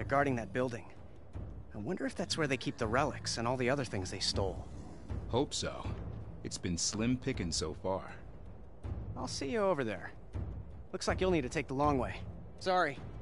guarding that building. I wonder if that's where they keep the relics and all the other things they stole. Hope so. It's been slim picking so far. I'll see you over there. Looks like you'll need to take the long way. Sorry,